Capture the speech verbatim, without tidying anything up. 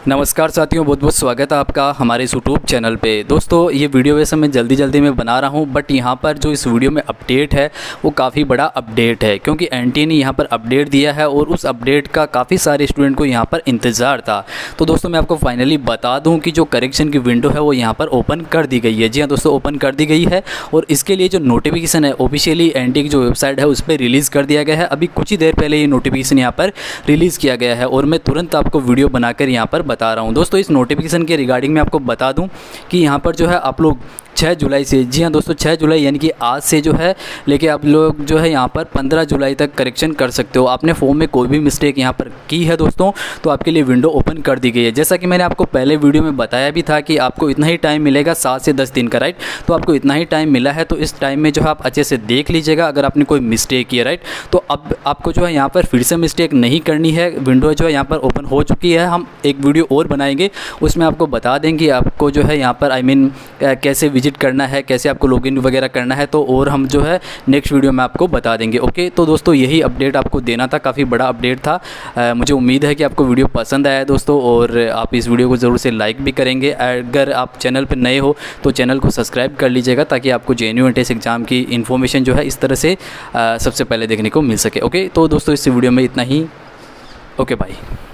नमस्कार साथियों, बहुत बहुत स्वागत है आपका हमारे इस यूट्यूब चैनल पे। दोस्तों ये वीडियो वैसे मैं जल्दी जल्दी में बना रहा हूँ, बट यहाँ पर जो इस वीडियो में अपडेट है वो काफ़ी बड़ा अपडेट है, क्योंकि एनटीए ने यहाँ पर अपडेट दिया है और उस अपडेट का काफ़ी सारे स्टूडेंट को यहाँ पर इंतज़ार था। तो दोस्तों मैं आपको फाइनली बता दूँ कि जो करेक्शन की विंडो है वो यहाँ पर ओपन कर दी गई है। जी हाँ दोस्तों, ओपन कर दी गई है और इसके लिए जो नोटिफिकेशन है ऑफिशियली एनटीए की जो वेबसाइट है उस पर रिलीज़ कर दिया गया है। अभी कुछ ही देर पहले ये नोटिफिकेशन यहाँ पर रिलीज़ किया गया है और मैं तुरंत आपको वीडियो बनाकर यहाँ पर बता रहा हूँ। दोस्तों इस नोटिफिकेशन के रिगार्डिंग मैं आपको बता दूं कि यहाँ पर जो है आप लोग छह जुलाई से, जी हाँ दोस्तों छह जुलाई यानी कि आज से जो है लेके आप लोग जो है यहाँ पर पंद्रह जुलाई तक करेक्शन कर सकते हो। आपने फॉर्म में कोई भी मिस्टेक यहाँ पर की है दोस्तों तो आपके लिए विंडो ओपन कर दी गई है। जैसा कि मैंने आपको पहले वीडियो में बताया भी था कि आपको इतना ही टाइम मिलेगा, सात से दस दिन का, राइट। तो आपको इतना ही टाइम मिला है, तो इस टाइम में जो है आप अच्छे से देख लीजिएगा अगर आपने कोई मिस्टेक की है, राइट। तो अब आपको जो है यहाँ पर फिर से मिस्टेक नहीं करनी है। विंडो जो है यहाँ पर ओपन हो चुकी है। हम एक वीडियो और बनाएंगे, उसमें आपको बता देंगे आपको जो है यहाँ पर आई मीन कैसे विजिट करना है, कैसे आपको लॉगिन वगैरह करना है, तो और हम जो है नेक्स्ट वीडियो में आपको बता देंगे। ओके, तो दोस्तों यही अपडेट आपको देना था, काफ़ी बड़ा अपडेट था। आ, मुझे उम्मीद है कि आपको वीडियो पसंद आया दोस्तों, और आप इस वीडियो को ज़रूर से लाइक भी करेंगे। अगर आप चैनल पर नए हो तो चैनल को सब्सक्राइब कर लीजिएगा ताकि आपको जेएनयू एंट्रेंस एग्ज़ाम की इन्फॉर्मेशन जो है इस तरह से आ, सबसे पहले देखने को मिल सके। ओके, तो दोस्तों इस वीडियो में इतना ही। Okay bye.